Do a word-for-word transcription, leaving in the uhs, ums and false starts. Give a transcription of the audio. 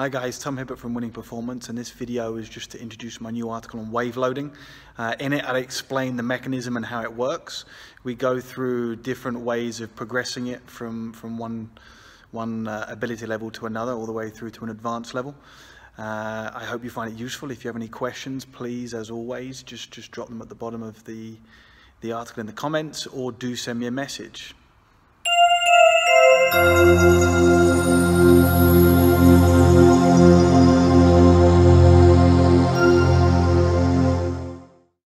Hi guys, Tom Hibbert from Winning Performance, and this video is just to introduce my new article on wave loading. Uh, in it I explain the mechanism and how it works. We go through different ways of progressing it from, from one, one uh, ability level to another, all the way through to an advanced level. Uh, I hope you find it useful. If you have any questions, please, as always, just, just drop them at the bottom of the, the article in the comments, or do send me a message.